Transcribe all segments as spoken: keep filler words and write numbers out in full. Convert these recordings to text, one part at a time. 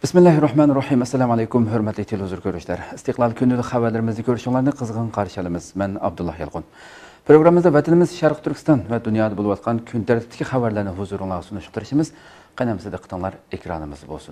Bismillahirrahmanirrahim. Assalamu alaykum, hurmatli televizor ko'ruvchilar. Istiqlal kundalik xabarlarimizni ko'rishinglarni qizg'in qarshi olamiz. Men Abdullah Yalqun. Programmamizda vatanimiz Sharq Turkiston va dunyoda bo'lib o'tgan kun tartibidagi xabarlarni huzuringizga sunishtirishimiz, qanamsida qitinglar ekranimiz bo'lsin.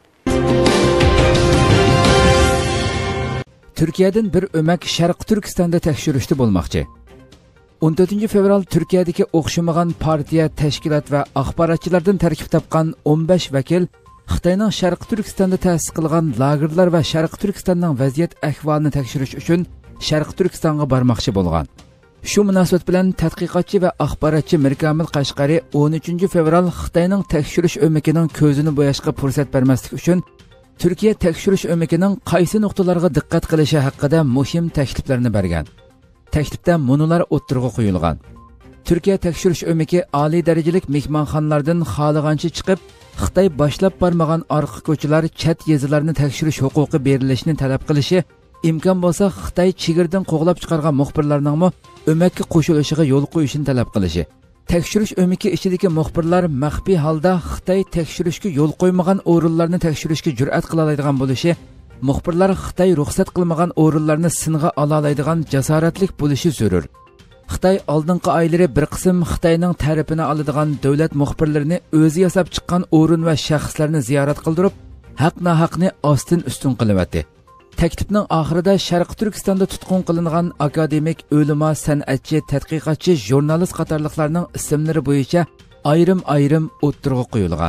Turkiyadan bir o'mak Sharq Turkistonda tekshirishdi bo'lmoqchi. o'n to'rtinchi fevral Turkiyadagi o'xshamagan partiya, tashkilot va axborotchilardan tarkib topgan o'n besh vakil Xitoyning Sharq Turkistonda ta'sis qilgan lagerlar va Sharq Turkistonning vaziyat ahvolini tekshirish uchun Sharq Turkistonga bormoqchi bo'lgan. Shu munosabat bilan tadqiqotchi va axborotchi Mirkamil Qashqari o'n uchinchi fevral Xitoyning tekshirish o'makining ko'zini bo'yashga fursat bermaslik uchun Turkiya tekshirish o'makining qaysi nuqtalarga diqqat qilishi haqida muhim takliflarni bergan. Taklifda munolar o'ttirg'i qo'yilgan. Turkiya tekshirish o'maki oliy darajalik mehmonxonalardan xoligancha chiqib, Xitoy boshlab bormagan orqa ko'chalar, chat yezilarni tekshirish huquqi berilishini talab qilishi, imkon bo'lsa Xitoy chegirdan qo'g'lab chiqargan muxbirlarning o'makka qo'shilishiga yo'l qo'yishini talab qilishi. Tekshirish o'maki ichidagi muxbirlar maxfiy holda Xitoy tekshirishga yo'l qo'ymagan o'rinlarni tekshirishga jur'at qila oladigan bo'lishi, muxbirlar Xitoy ruxsat qilmagan o'rinlarni singa ola oladigan jasoratlik bo'lishi zarur. Xitoy oldingi oylari bir qism Xitoyning tarafini oladigan davlat muxbirlarini o'zi yasab chiqqan o'rin va shaxslarni ziyorat qildirib, haq-nahaqni ostin ustun qilyapti. Taklifning oxirida Sharq Turkistonda tutqun qilingan akademik, o'lima, san'atchi, tadqiqotchi, jurnalist qatorliqlarning ismlari bo'yicha ayrim-ayrim o'ttirg'i qo'yilgan.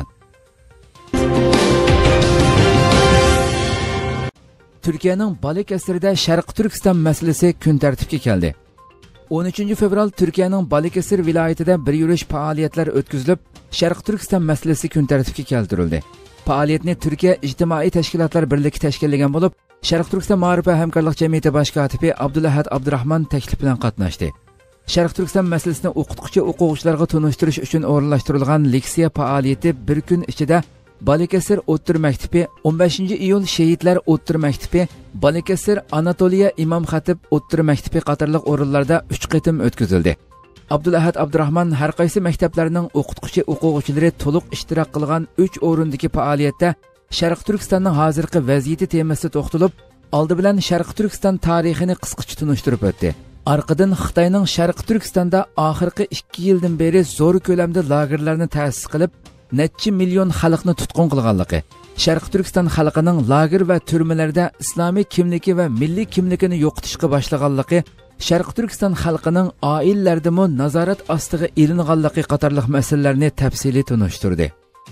Turkiyaning Balıkesir'da Sharq Turkiston masalasi kun tartibga keldi. o'n uchinchi fevral Turkiyaning Balıkesir viloyatida bir yurish faoliyatlar o'tkazilib, Sharq Turkiston masalasi kun tartibga keltirildi. Faoliyatni Turkiya ijtimoiy tashkilotlar birligi tashkillagan bo'lib, Sharq Turkiston ma'rifat va hamkorlik jamiyati bosh kotibi Abdulahad Abdurahmon taklif bilan qatnashdi. Sharq Turkiston masalasini o'qituvchi o'quvchilarga tunishtirish uchun o'rinlashtirilgan leksiya faoliyati bir kun ichida Balıkesir O'ttir maktabi, o'n beshinchi iyul Shehidlar O'ttir maktabi, Balıkesir Anatoliya Imom Xatib O'ttir maktabi qatorliq o'rinlarda uch qitim o'tkazildi. Abdulahad Abdurahmon har qaysi maktablarning o'qituvchi o'quvchilari to'liq ishtirok qilgan uch o'rindagi faoliyatda Sharq Turkistonning hozirgi vaziyati temasida to'xtalib, oldi bilan Sharq Turkiston tarixini qisqacha tunishtirib o'tdi. Orqadan Xitoyning Sharq Turkistonda oxirgi ikki yildan beri zo'r ko'lamda lagerlarni ta'sis qilib, necha million xalqni tutqun qilganligi, Sharq Turkiston xalqining lager va turmalarda islomiy kimligi va milliy kimligini yo'qotishga boshlaganligi, Sharq Turkiston xalqining oilalardimi nazorat ostiga ilinganligi qatorliq masalalarni tafsiliy tunishtirdi.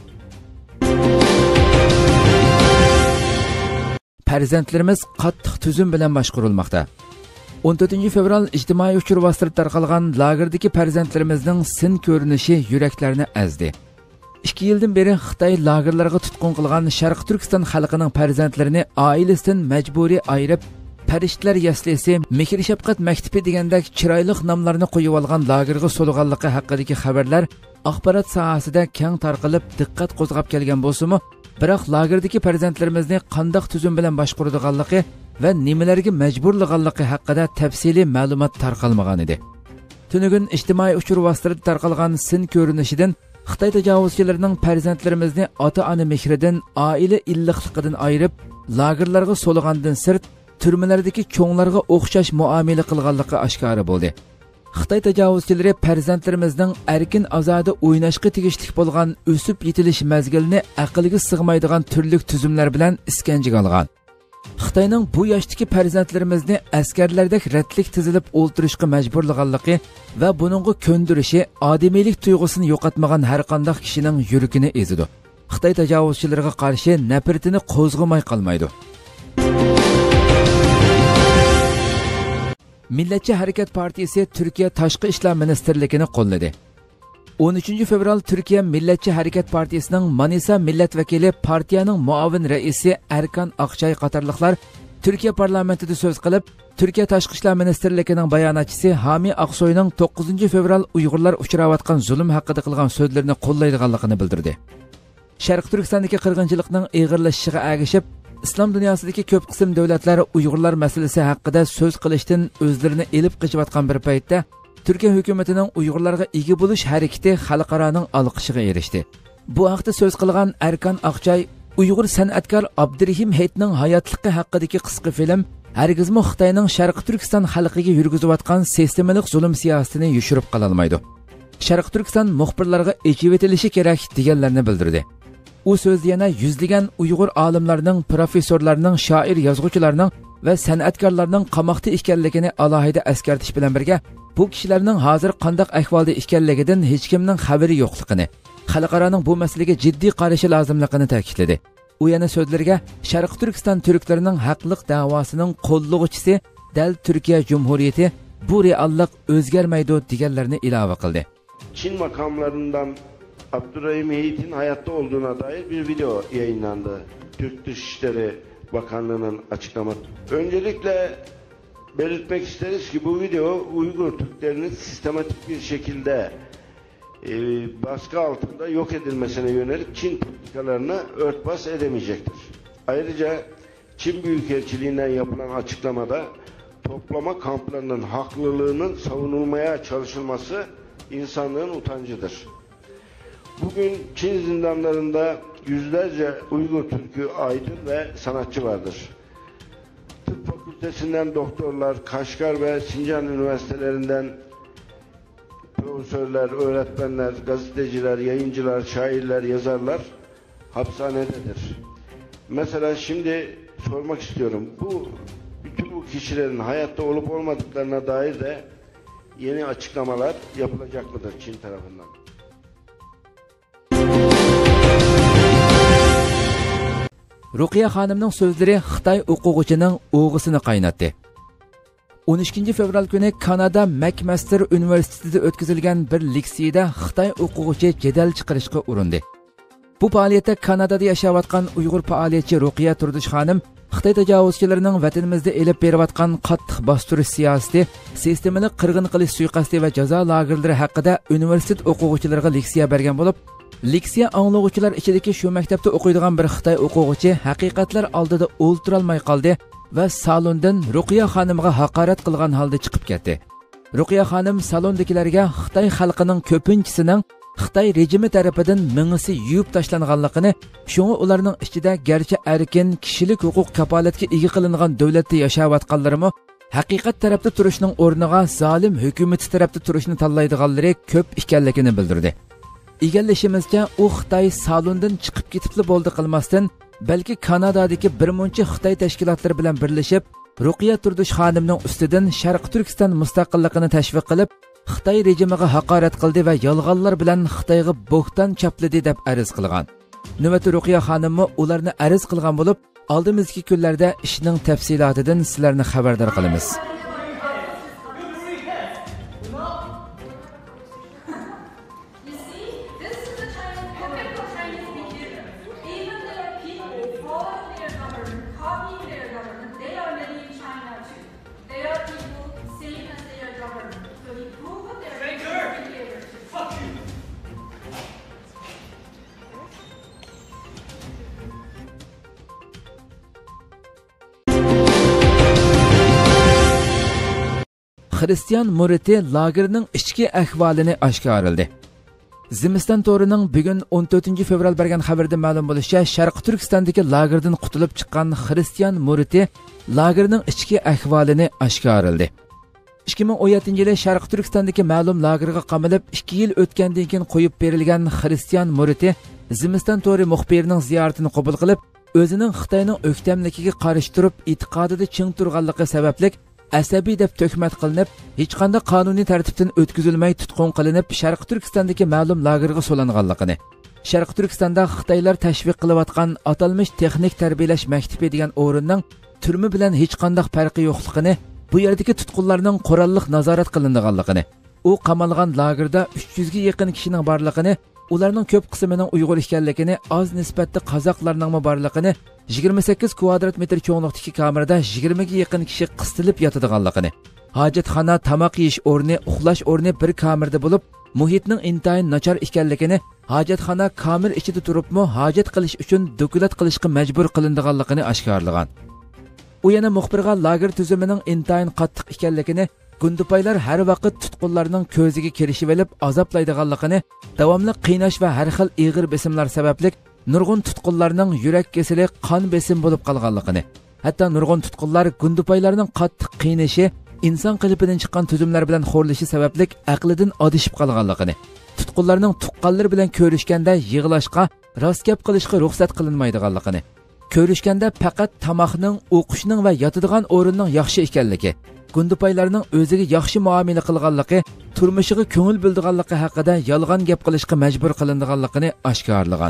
Farzandlarimiz qattiq tuzum bilan boshqarilmoqda. o'n to'rtinchi fevral ijtimoiy uchur vositasi tarqalgan lagerdagi farzandlarimizning sin ko'rinishi yuraklarni azdi. ikki yildan beri Xitoy lagerlarga tutqun qilgan Sharq Turkiston xalqining farzandlarini oilasidan majburiy ayirib, farishtalar yaslisi, mehr shafqat maktabi degandek chiroyli nomlarni qo'yib olgan lagerga so'lg'anligi haqidagi xabarlar axborot sohasida keng tarqalib, diqqat qo'zg'ab kelgan bo'lsa-mu, biroq lagerdagi farzandlarimizni qanday tuzum bilan boshqaradiganligi va nimalarga majburlaganligi haqida tafsiliy ma'lumot tarqalmagan edi. Tunugun ijtimoiy uchur vositasi tarqalgan sin ko'rinishidan Xitoy tajovuzchilarining farzandlarimizni ota-ona mehridan, oila illiqligidan ayirib, lagerlarga so'lgandan sirt, turmalardagi cho'nglarga o'xshash muomala qilganligi oshkora bo'ldi. Xitoy tajovuzchilari farzandlarimizning erkin ozoda o'ynashga tegishli bo'lgan o'sib yetilish mazgilini aqlga sig'maydigan turli tuzumlar bilan iskanjaga olgan. Xitoyning bu yoshdagi farzandlarimizni askarlardek ratlik tizilib o'ltirishga majburlaganligi va buningga ko'ndirishi odamiylik tuyg'usini yo'qotmagan har qanday kishining yuragini ezidi. Xitoy tajovuzchilariga qarshi nafratini qo'zg'amay qolmaydi. Millatchi harakat partiyasi Turkiya Tashqi ishlar ministrligini qo'lladi. o'n uchinchi fevral Turkiya Millatchi harakat partiyasining Manisa millat vakili, partiyaning muavin raisi Erkan Aqchay qatorliqlar Turkiya parlamentida so'z qilib, Turkiya Tashqi ishlar ministrligining bayonotchisi Hami Aqsoyning to'qqizinchi fevral Uyg'urlar uchrayotgan zulm haqida qilgan so'zlarini qo'llaydiganligini bildirdi. Sharq Turkistondagi qirg'inchilikning og'irlashishiga ergashib, islom dunyosidagi ko'p qism davlatlar Uyg'urlar masalasi haqida so'z qilishdan o'zlarini elib qochayotgan bir paytda Türkiye hükümetinin Uyg'urlarga ega bo'lish harakati xalqaroning olqishiga erishdi. Bu haqda so'z qilgan Erkan Aqchay Uyg'ur san'atkor Abdurahim Hayitning hayotligi haqidagi qisqa film hargizmi Xitoyning Sharq Turkiston xalqiga yurgizayotgan sistemalik zulm siyosatini yushirib qala olmaydi. Sharq Turkiston muxbirlarga echib etilishi kerak deganlarni bildirdi. U so'zda yana yuzlagan Uyg'ur olimlarining, professorlarining, shoir, yozuvchilarning va san'atkorlarning qamoqda ekanligini alohida eskartish bilan birga, bu kishilarning hozir qanday ahvolda ekanligidan hech kimning xabari yo'qligini, xalqaroning bu masalaga jiddiy qarashi lozimligini ta'kidladi. U yana so'zlariga Sharq Turkiston turklarining haqliq da'vosining qo'llovchisi dal Turkiya Cumhuriyeti bu reallik o'zgarmaydi deganlarni ilova qildi. Çin makamlarından Abdurahim Hayit'in hayatta olduğuna dair bir video yayınlandı. Türk Dışişleri Bakanlığı'nın açıklaması. Öncelikle belirtmek isteriz ki bu video Uygur Türklerinin sistematik bir şekilde e, baskı altında yok edilmesine yönelik Çin politikalarını örtbas edemeyecektir. Ayrıca Çin Büyükelçiliğinden yapılan açıklamada toplama kamplarının haklılığının savunulmaya çalışılması insanlığın utancıdır. Bugün Çin zindanlarında yüzlerce Uygur Türk'ü aydın ve sanatçı vardır. Tıp fakültesinden doktorlar, Kaşgar ve Sincan üniversitelerinden profesörler, öğretmenler, gazeteciler, yayıncılar, şairler, yazarlar hapishanededir. Mesela şimdi sormak istiyorum. Bu bütün bu kişilerin hayatta olup olmadıklarına dair de yeni açıklamalar yapılacak mıdır Çin tarafından? Ruqiya xonimning so'zlari Xitoy o'quvchining o'g'isini qaynatdi. o'n ikkinchi fevral kuni Kanada McMaster universitetida o'tkazilgan bir leksiyada Xitoy o'quvchi jadal chiqarishga urindi. Bu faoliyatda Kanadada yashayotgan Uyg'ur faoliyatchi Ruqiya Turdish xonim Xitoy tajovuzchilarining vatanimizda elib berayotgan qattiq bostirish siyosati, sistemalik qirg'in qilish suiqasdi va jazo lagerlari haqida universitet o'quvchilariga leksiya bergan bo'lib, leksiya anglovchilar ichidagi shu maktabda o'qiydigan bir Xitoy o'quvchi haqiqatlar oldida o'ltira olmay qoldi va salondan Ruqiya xonimga haqorat qilgan holda chiqib ketdi. Ruqiya xonim salondagilarga Xitoy xalqining ko'pinchisining Xitoy rejimi tarafidan mingisi yuyib tashlanganligini, shunga ularning ichida garchi erkin kishilik huquq kapolatga ega qilingan davlatda yashayotganlarimi haqiqat tarafda turishning o'rniga zolim hukumati tarafda turishni tanlaydiganlari ko'p ekanligini bildirdi. Egallashimizcha, u Xitoy salondan chiqib ketibli bo'ldi qilmasdan, balki Kanadadagi bir muncha Xitoy tashkilotlari bilan birlashib, Ruqiya Turdish xonimning ustidan Sharq Turkiston mustaqilligini tashviq qilib, Xitoy rejimiga haqorat qildi va yolg'onlar bilan Xitoyga bo'xton chapladi deb arz qilgan. Navbat Ruqiya xonimmi ularni arz qilgan bo'lib, oldimizgi kunlarda ishning tafsilotidan sizlarni xabardor qilamiz. Xristian Muriti lagerning ichki ahvolini oshkorladi. Zimiston to'rining bugun o'n to'rtinchi fevral bergan xabarda ma'lum bo'lishicha, Sharq Turkistondagi lagerdan qutulib chiqqan Xristian Muriti lagerning ichki ahvolini oshkorladi. ikki ming o'n yettinchi yili Sharq Turkistondagi ma'lum lagerga qamalib, ikki yil o'tgandan keyin qo'yib berilgan Xristian Muriti Zimiston to'ri muxbirining ziyoratini qabul qilib, o'zining Xitoyning o'ktamligiga qarshi turib, e'tiqodida ching turganligi sababli asabiy deb to'kmat qilinib, hech qanday qonuniy tartibdan o'tkazilmay tutqun qilinib, Sharq Turkistondagi ma'lum lagerga so'langanligini, Sharq Turkistonda Xitoylar tashviq qilayotgan atalmish texnik tarbiyalash maktabi degan o'rinning turma bilan hech qanday farqi yo'qligini, bu yerdagi tutqunlarning qurolliq nazorat qilinganligini, u qamalgan lagerda uch yuzga yaqin kishining borligini, ularning ko'p qismining Uyg'ur ekanligini, oz nisbatda qozoqlarning borligini, yigirma sakkiz kvadrat metr cho'nliqdagi kamerada yigirmaga yaqin kishi qistilib yotadiganligini, hojatxona, tamoq yeyish o'rni, uxlash o'rni bir kamerda bo'lib, muhitning intayin nachar ekanligini, hojatxona kamer ichida turibmi hojat qilish uchun dokulat qilishga majbur qilinganligini oshkorlagan. U yana muxbirga lager tuzumining intayin qattiq ekanligini, gundupaylar har vaqt tutqunlarning ko'ziga kirishib olib azoblaydiganligini, davomli qiynash va har xil ig'ir besimlar sababli nurg'un tutqunlarning yurak kesili qon besim bo'lib qolganligini, hatto nurg'un tutqunlar gundupaylarning qattiq qiynishi, inson qalbidan chiqqan tuzumlar bilan xo'rlishi sababli aqlidan adishib qolganligini, tutqunlarning tuqqanlari bilan ko'rishganda yig'lashga, rost gap qilishga ruxsat qilinmaydiganligini, ko'rishganda faqat tamoqning, o'qishning va yotadigan o'rinning yaxshi ekanligi, gundupaylarning o'ziga yaxshi muomala qilganligi, turmushiga ko'ngil bildiganligi haqida yolg'on gap qilishga majbur qilinganligini oshkorlagan.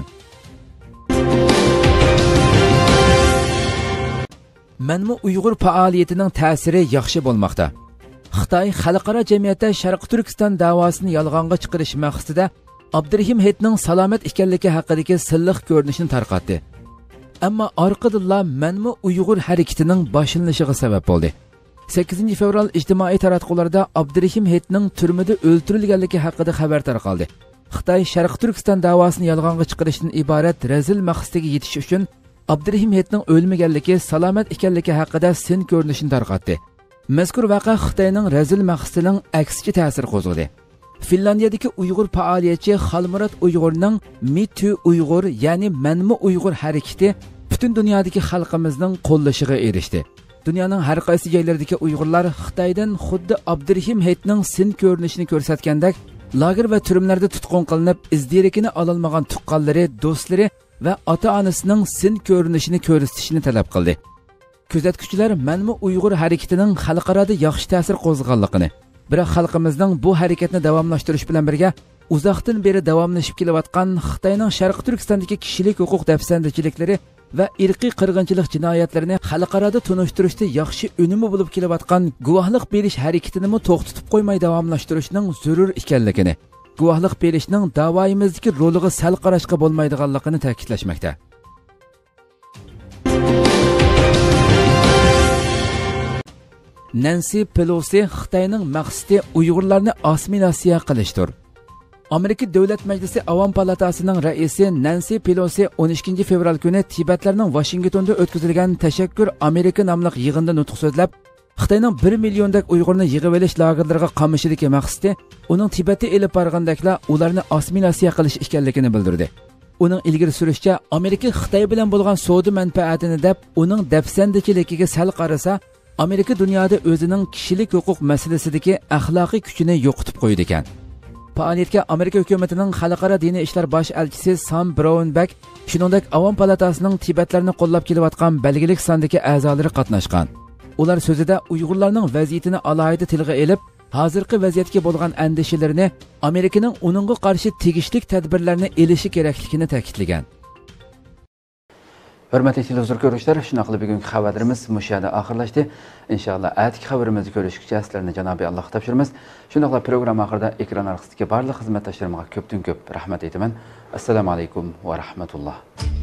Manmu Uyg'ur faoliyatining ta'siri yaxshi bo'lmoqda. Xitoy xalqaro jamiyatda Sharq Turkiston da'vosini yolg'onga chiqarish maqsadida Abdurahim Hetning salomat ekanligi haqidagi silliq ko'rinishni tarqatdi. Ammo orqadan Manmu Uyg'ur harakatining boshlanishiga sabab bo'ldi. sakkizinchi fevral ijtimoiy taratqularda Abdurahim Hetning turmada o'ldirilganligi haqida xabar tarqaldi. Xitoy Sharq Turkiston da'vosini yolg'onga chiqarishdan iborat razil maqsadiga yetish uchun Abdurahim Hetning o'lmaganligi, salomat ekanligi haqida sin ko'rinishini tarqatdi. Mazkur voqea Xitoyning razil maqsadining aksiga ta'sir qo'zg'adi. Finlandiyadagi Uyg'ur faoliyatchi Xalmurod Uyg'urning Me Too Uyg'ur, ya'ni Manmu Uyg'ur harakati butun dunyodagi xalqimizning qo'llashiga erishdi. Dunyoning har qaysi joylaridagi Uyg'urlar Xitoydan xuddi Abdurahim Hetning sin ko'rinishini ko'rsatgandek lager va turmlarda tutqun qilinib, izdirikini ololmagan tuqqanlari, do'stlari va ota-onasining sin ko'rinishini ko'rsatishini talab qildi. Kuzatuvchilar Manmu Uyg'ur harakatining xalqaroda yaxshi ta'sir qo'zg'aganligini, biroq xalqimizning bu harakatni davomlashtirish bilan birga uzoqdan beri davomlashib kelayotgan Xitoyning Sharq Turkistondagi kishilik huquq dafsandichiliklari va irqiy qirg'inchilik jinoyatlarini xalqaroda tunishtirishda yaxshi unumi bo'lib kelayotgan guvohlik berish harakatini to'xtatib qo'ymay davomlashtirishning zarur ekanligini, guvohlik berishning da'voyimizdagi roliga sal qarashga bo'lmaydiganligini ta'kidlashmoqda. Nancy Pelosi Xitoyning maqsadi Uyg'urlarni assimilyatsiya qilishdir. Amerika Davlat Majlisi Avom palatasining raisi Nancy Pelosi o'n ikkinchi fevral kuni Tibetlarning Washingtonda o'tkazilgan Tashakkur Amerika nomli yig'inda nutq so'zlab, Xitoyning bir milliondak Uyg'urni yig'ib olish lagerlariga qamishidagi maqsadi uning Tibetga elib borgandaklar ularni assimilyatsiya qilish ekanligini bildirdi. Uning ilgari surishicha, Amerika Xitoy bilan bo'lgan savdo manfaatini deb, uning dafsandichiligiga sal qarasa, Amerika dunyoda o'zining kishilik huquq masalasidagi axloqiy kuchini yo'qotib qo'ydi ekan. Faoliyatga Amerika hukumatining xalqaro diniy ishlar bosh elchisi Sam Brownback, shuningdek Avom palatasining Tibetlarni qo'llab kelayotgan belgilik sondagi a'zolari qatnashgan. Ular so'zida Uyg'urlarning vaziyatini alohida tilga elib, hozirgi vaziyatga bo'lgan andishalarini, Amerikaning uningga qarshi tegishli tadbirlarni elishi kerakligini ta'kidlagan. Hurmatli televizor ko'ruvchilar, shuna qilib bugungi xabarimiz mushada oxirlashdi. Inshaalloh atki xabarimizni ko'rishgacha sizlarni Janobiy Alloh topshiramiz. Shuningdek programma oxirida ekran orqasidagi barcha xizmatdoshlarimga ko'pdan ko'p rahmat aytaman. Assalomu alaykum va rahmatulloh.